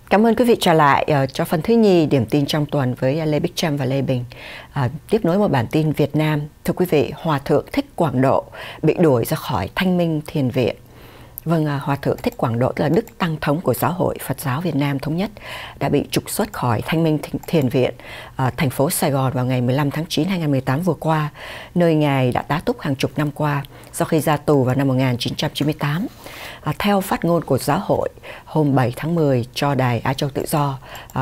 Cảm ơn quý vị trở lại cho phần thứ nhì điểm tin trong tuần với Lê Bích Trâm và Lê Bình. Tiếp nối một bản tin Việt Nam. Thưa quý vị, Hòa Thượng Thích Quảng Độ bị đuổi ra khỏi Thanh Minh Thiền Viện. Vâng, Hòa Thượng Thích Quảng Độ, tức là Đức Tăng Thống của Giáo hội Phật giáo Việt Nam Thống nhất, đã bị trục xuất khỏi Thanh Minh Thiền Viện, thành phố Sài Gòn vào ngày 15 tháng 9 2018 vừa qua, nơi Ngài đã tá túc hàng chục năm qua sau khi ra tù vào năm 1998. Theo phát ngôn của Giáo hội hôm 7 tháng 10 cho đài Á Châu Tự Do,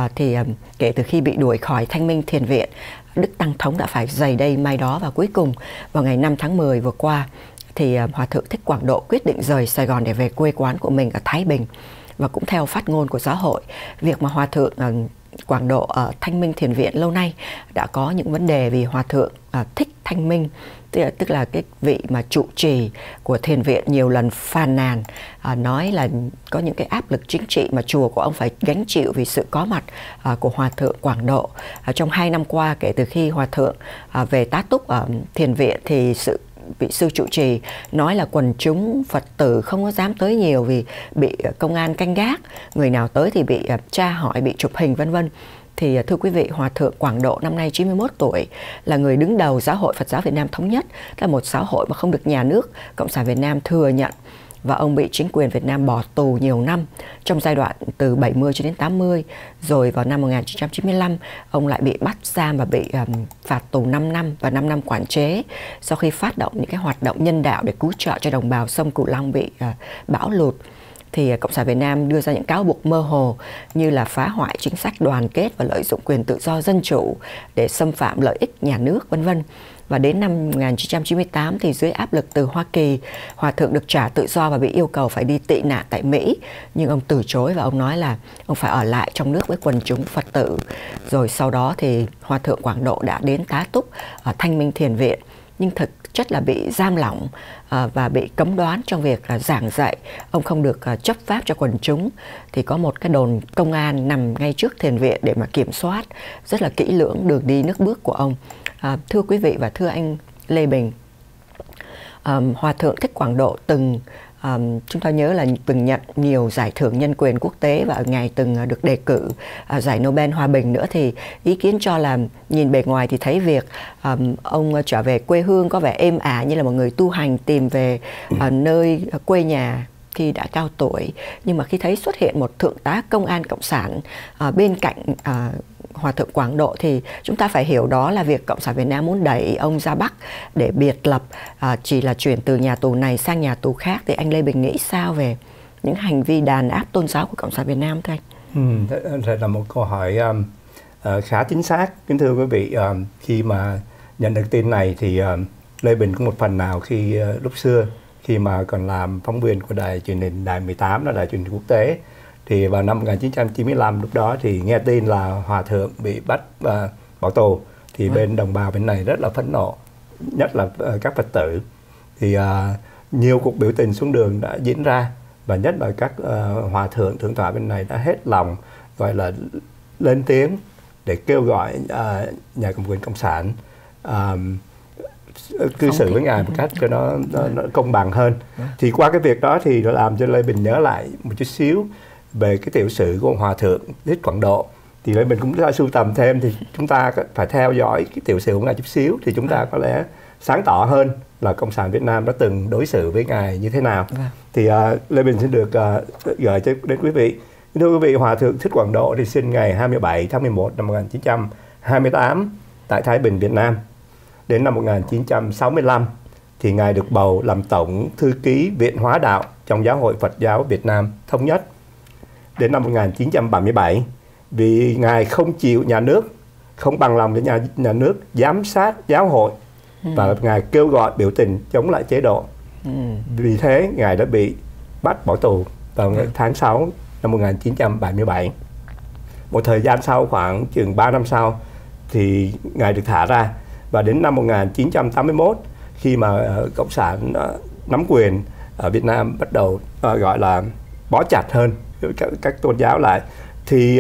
kể từ khi bị đuổi khỏi Thanh Minh Thiền Viện, Đức Tăng Thống đã phải giày đây mai đó, và cuối cùng vào ngày 5 tháng 10 vừa qua, thì Hòa Thượng Thích Quảng Độ quyết định rời Sài Gòn để về quê quán của mình ở Thái Bình. Và cũng theo phát ngôn của Giáo hội, việc mà Hòa Thượng Quảng Độ ở Thanh Minh Thiền Viện lâu nay đã có những vấn đề vì Hòa Thượng Thích Thanh Minh, tức là cái vị mà trụ trì của thiền viện, nhiều lần phàn nàn, nói là có những cái áp lực chính trị mà chùa của ông phải gánh chịu vì sự có mặt của Hòa Thượng Quảng Độ. Trong 2 năm qua, kể từ khi Hòa Thượng về tá túc ở thiền viện, thì vị sư trụ trì nói là quần chúng Phật tử không có dám tới nhiều vì bị công an canh gác, người nào tới thì bị tra hỏi, bị chụp hình vân vân. Thì thưa quý vị, Hòa Thượng Quảng Độ năm nay 91 tuổi, là người đứng đầu Giáo hội Phật giáo Việt Nam Thống nhất, là một giáo hội mà không được nhà nước Cộng sản Việt Nam thừa nhận, và ông bị chính quyền Việt Nam bỏ tù nhiều năm trong giai đoạn từ 70 cho đến 80. Rồi vào năm 1995, ông lại bị bắt giam và bị phạt tù 5 năm và 5 năm quản chế sau khi phát động những cái hoạt động nhân đạo để cứu trợ cho đồng bào sông Cửu Long bị bão lụt. Thì Cộng sản Việt Nam đưa ra những cáo buộc mơ hồ như là phá hoại chính sách đoàn kết và lợi dụng quyền tự do dân chủ để xâm phạm lợi ích nhà nước, vân vân. Và đến năm 1998 thì dưới áp lực từ Hoa Kỳ, Hòa Thượng được trả tự do và bị yêu cầu phải đi tị nạn tại Mỹ. Nhưng ông từ chối và ông nói là ông phải ở lại trong nước với quần chúng Phật tử. Rồi sau đó thì Hòa Thượng Quảng Độ đã đến tá túc ở Thanh Minh Thiền Viện, nhưng thực chất là bị giam lỏng và bị cấm đoán trong việc giảng dạy. Ông không được chấp pháp cho quần chúng. Thì có một cái đồn công an nằm ngay trước thiền viện để mà kiểm soát rất là kỹ lưỡng đường đi nước bước của ông. Thưa quý vị và thưa anh Lê Bình, Hòa Thượng Thích Quảng Độ chúng ta nhớ là từng nhận nhiều giải thưởng nhân quyền quốc tế, và Ngài từng được đề cử giải Nobel Hòa Bình nữa. Thì ý kiến cho là nhìn bề ngoài thì thấy việc ông trở về quê hương có vẻ êm ả, như là một người tu hành tìm về nơi quê nhà khi đã cao tuổi. Nhưng mà khi thấy xuất hiện một thượng tá công an cộng sản bên cạnh Hòa Thượng Quảng Độ, thì chúng ta phải hiểu đó là việc Cộng sản Việt Nam muốn đẩy ông ra Bắc để biệt lập, chỉ là chuyển từ nhà tù này sang nhà tù khác. Thì anh Lê Bình nghĩ sao về những hành vi đàn áp tôn giáo của Cộng sản Việt Nam thưa anh? Thật là một câu hỏi khá chính xác. Kính thưa quý vị, khi mà nhận được tin này thì Lê Bình có một phần nào khi lúc xưa khi mà còn làm phóng viên của đài truyền hình Đài 18, là đài truyền hình quốc tế, thì vào năm 1995 lúc đó thì nghe tin là Hòa Thượng bị bắt và bỏ tù, thì bên đồng bào bên này rất là phẫn nộ, nhất là các Phật tử. Thì nhiều cuộc biểu tình xuống đường đã diễn ra, và nhất là các Hòa Thượng Thượng tọa bên này đã hết lòng gọi là lên tiếng để kêu gọi nhà cầm quyền cộng sản cư xử với Ngài một cách cho nó công bằng hơn. Thì qua cái việc đó thì nó làm cho Lê Bình nhớ lại một chút xíu về cái tiểu sử của Hòa Thượng Thích Quảng Độ. Thì Lê Bình cũng đã sưu tầm thêm, thì chúng ta phải theo dõi cái tiểu sử của Ngài chút xíu, thì chúng ta có lẽ sáng tỏ hơn là Cộng sản Việt Nam đã từng đối xử với Ngài như thế nào. Thì Lê Bình sẽ được gửi đến quý vị. Thưa quý vị, Hòa Thượng Thích Quảng Độ thì sinh ngày 27 tháng 11 năm 1928 tại Thái Bình, Việt Nam. Đến năm 1965 thì Ngài được bầu làm Tổng Thư ký Viện Hóa Đạo trong Giáo hội Phật giáo Việt Nam Thống nhất. Đến năm 1977, vì Ngài không chịu nhà nước, không bằng lòng với nhà nước giám sát giáo hội, và Ngài kêu gọi biểu tình chống lại chế độ. Vì thế Ngài đã bị bắt bỏ tù vào tháng 6 năm 1977. Một thời gian sau, khoảng chừng 3 năm sau, thì Ngài được thả ra. Và đến năm 1981, khi mà Cộng sản nắm quyền ở Việt Nam, bắt đầu gọi là bó chặt hơn các tôn giáo lại, thì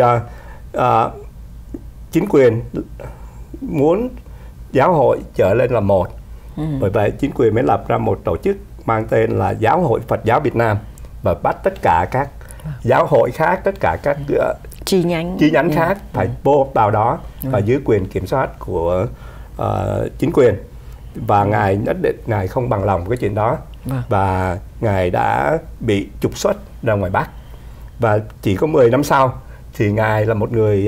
chính quyền muốn giáo hội trở lên là một. Bởi vậy chính quyền mới lập ra một tổ chức mang tên là Giáo hội Phật giáo Việt Nam, và bắt tất cả các giáo hội khác, tất cả các chi nhánh khác phải vô vào đó và dưới quyền kiểm soát của chính quyền, và ngài nhất định ngài không bằng lòng cái chuyện đó, và ngài đã bị trục xuất ra ngoài Bắc. Và chỉ có 10 năm sau thì ngài là một người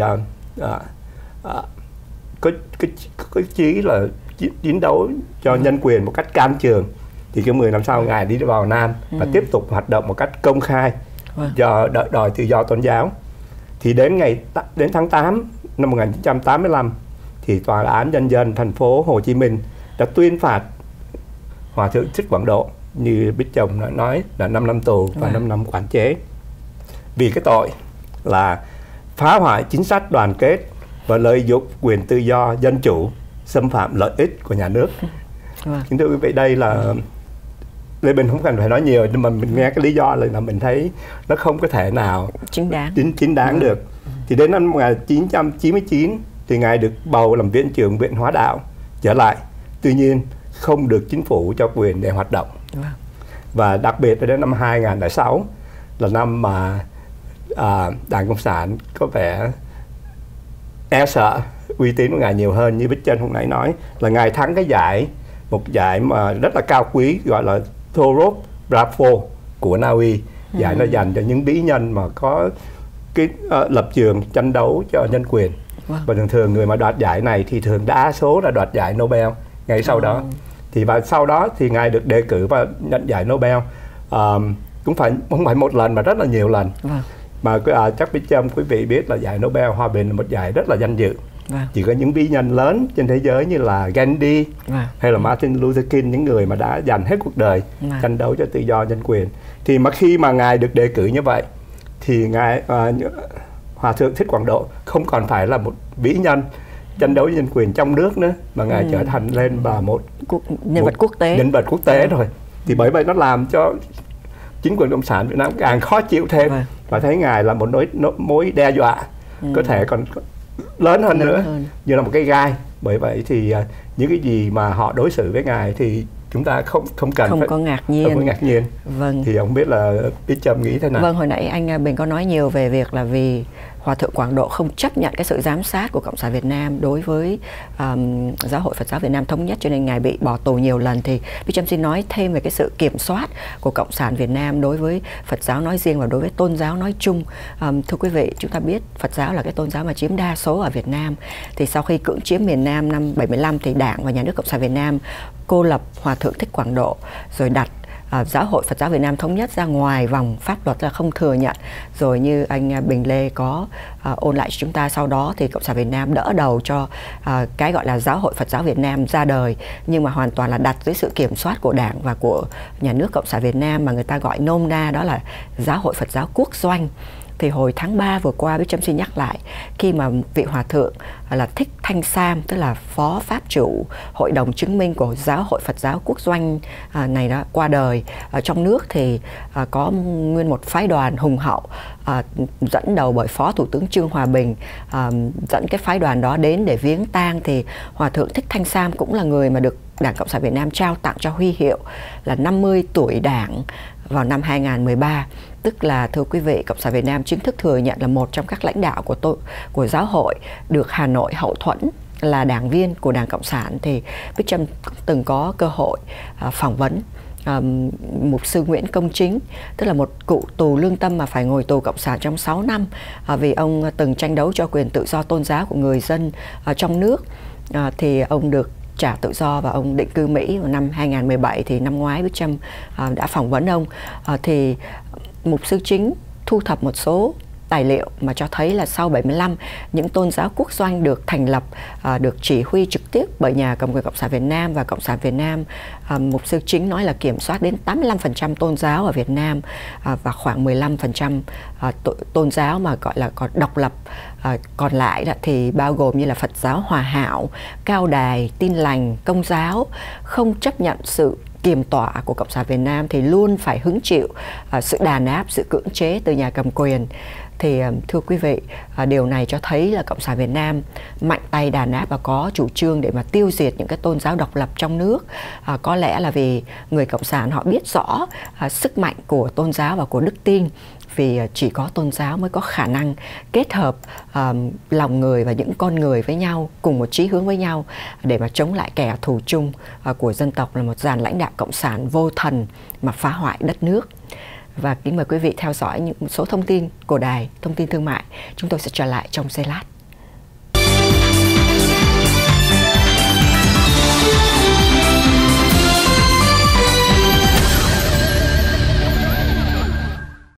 có chí là chiến đấu cho nhân quyền một cách can trường, thì cái 10 năm sau ngài đi vào Nam và tiếp tục hoạt động một cách công khai do đòi tự do tôn giáo. Thì đến tháng 8 năm 1985 thì Tòa án Nhân dân thành phố Hồ Chí Minh đã tuyên phạt Hòa thượng Thích Quảng Độ, như Bích Trâm đã nói, là 5 năm tù và 5 năm quản chế, vì cái tội là phá hoại chính sách đoàn kết và lợi dụng quyền tự do dân chủ, xâm phạm lợi ích của nhà nước. Kính thưa quý vị, đây là Lê Bình không cần phải nói nhiều, nhưng mà mình nghe cái lý do là mình thấy nó không có thể nào chính đáng được. Thì đến năm 1999 thì ngài được bầu làm viện trưởng Viện Hóa Đạo trở lại, tuy nhiên không được chính phủ cho quyền để hoạt động. Và đặc biệt là đến năm 2006 là năm mà Đảng Cộng sản có vẻ e sợ uy tín của ngài nhiều hơn. Như Bích Trâm hôm nãy nói là ngài thắng cái giải, một giải mà rất là cao quý, gọi là Torop Bravo của Na Uy. Giải nó dành cho những vĩ nhân mà có cái lập trường tranh đấu cho nhân quyền. Và thường người mà đoạt giải này thì thường đa số là đoạt giải Nobel ngay sau đó. Và sau đó thì ngài được đề cử và nhận giải Nobel cũng không phải một lần mà rất là nhiều lần. Mà chắc Bích Trâm quý vị biết là giải Nobel Hòa Bình là một giải rất là danh dự. Chỉ có những vĩ nhân lớn trên thế giới như là Gandhi hay là Martin Luther King, những người mà đã dành hết cuộc đời tranh đấu cho tự do nhân quyền. Thì mà khi mà ngài được đề cử như vậy thì ngài Hòa thượng Thích Quảng Độ không còn phải là một vĩ nhân tranh đấu nhân quyền trong nước nữa, mà ngài trở thành lên và một nhân vật quốc tế rồi. Thì bởi vậy nó làm cho chính quyền Cộng sản Việt Nam càng khó chịu thêm và thấy ngài là một mối đe dọa có thể còn lớn hơn nữa, như là một cái gai. Bởi vậy thì những cái gì mà họ đối xử với ngài thì chúng ta không có ngạc nhiên. Thì ông biết là Bích Trâm nghĩ thế nào? Hồi nãy anh Bình có nói nhiều về việc là vì Hòa thượng Quảng Độ không chấp nhận cái sự giám sát của Cộng sản Việt Nam đối với Giáo hội Phật giáo Việt Nam Thống nhất, cho nên ngài bị bỏ tù nhiều lần. Thì Bích Trâm xin nói thêm về cái sự kiểm soát của Cộng sản Việt Nam đối với Phật giáo nói riêng và đối với tôn giáo nói chung. Thưa quý vị, chúng ta biết Phật giáo là cái tôn giáo mà chiếm đa số ở Việt Nam. Thì sau khi cưỡng chiếm miền Nam năm 75 thì Đảng và Nhà nước Cộng sản Việt Nam cô lập Hòa thượng Thích Quảng Độ, rồi đặt Giáo hội Phật giáo Việt Nam Thống nhất ra ngoài vòng pháp luật, là không thừa nhận. Rồi như anh Bình Lê có ôn lại cho chúng ta, sau đó thì Cộng sản Việt Nam đỡ đầu cho cái gọi là Giáo hội Phật giáo Việt Nam ra đời, nhưng mà hoàn toàn là đặt dưới sự kiểm soát của Đảng và của Nhà nước Cộng sản Việt Nam, mà người ta gọi nôm na đó là Giáo hội Phật giáo Quốc doanh. Thì hồi tháng 3 vừa qua, Bích Trâm xin nhắc lại, khi mà vị Hòa thượng là Thích Thanh Sam, tức là phó pháp chủ Hội đồng chứng minh của Giáo hội Phật giáo Quốc doanh này đó qua đời, ở trong nước thì có nguyên một phái đoàn hùng hậu dẫn đầu bởi Phó Thủ tướng Trương Hòa Bình dẫn cái phái đoàn đó đến để viếng tang. Thì Hòa thượng Thích Thanh Sam cũng là người mà được Đảng Cộng sản Việt Nam trao tặng cho huy hiệu là 50 tuổi Đảng vào năm 2013. Tức là, thưa quý vị, Cộng sản Việt Nam chính thức thừa nhận là một trong các lãnh đạo của giáo hội được Hà Nội hậu thuẫn là đảng viên của Đảng Cộng sản. Thì Bích Trâm từng có cơ hội phỏng vấn mục sư Nguyễn Công Chính, tức là một cựu tù lương tâm mà phải ngồi tù Cộng sản trong 6 năm vì ông từng tranh đấu cho quyền tự do tôn giáo của người dân trong nước. Thì ông được trả tự do và ông định cư Mỹ vào năm 2017. Thì năm ngoái Bích Trâm đã phỏng vấn ông. Thì mục sư Chính thu thập một số tài liệu mà cho thấy là sau 75, những tôn giáo quốc doanh được thành lập, được chỉ huy trực tiếp bởi nhà cầm quyền Cộng sản Việt Nam, và Cộng sản Việt Nam, mục sư Chính nói là kiểm soát đến 85% tôn giáo ở Việt Nam và khoảng 15% tôn giáo mà gọi là còn độc lập. Còn lại thì bao gồm như là Phật giáo Hòa Hảo, Cao Đài, Tin Lành, Công giáo, không chấp nhận sự kiềm tỏa của Cộng sản Việt Nam thì luôn phải hứng chịu sự đàn áp, sự cưỡng chế từ nhà cầm quyền. Thì thưa quý vị, điều này cho thấy là Cộng sản Việt Nam mạnh tay đàn áp và có chủ trương để mà tiêu diệt những cái tôn giáo độc lập trong nước. Có lẽ là vì người Cộng sản họ biết rõ sức mạnh của tôn giáo và của đức tin, vì chỉ có tôn giáo mới có khả năng kết hợp lòng người và những con người với nhau, cùng một chí hướng với nhau để mà chống lại kẻ thù chung của dân tộc là một dàn lãnh đạo cộng sản vô thần mà phá hoại đất nước. Và kính mời quý vị theo dõi những số thông tin của Đài Thông tin Thương mại. Chúng tôi sẽ trở lại trong giây lát.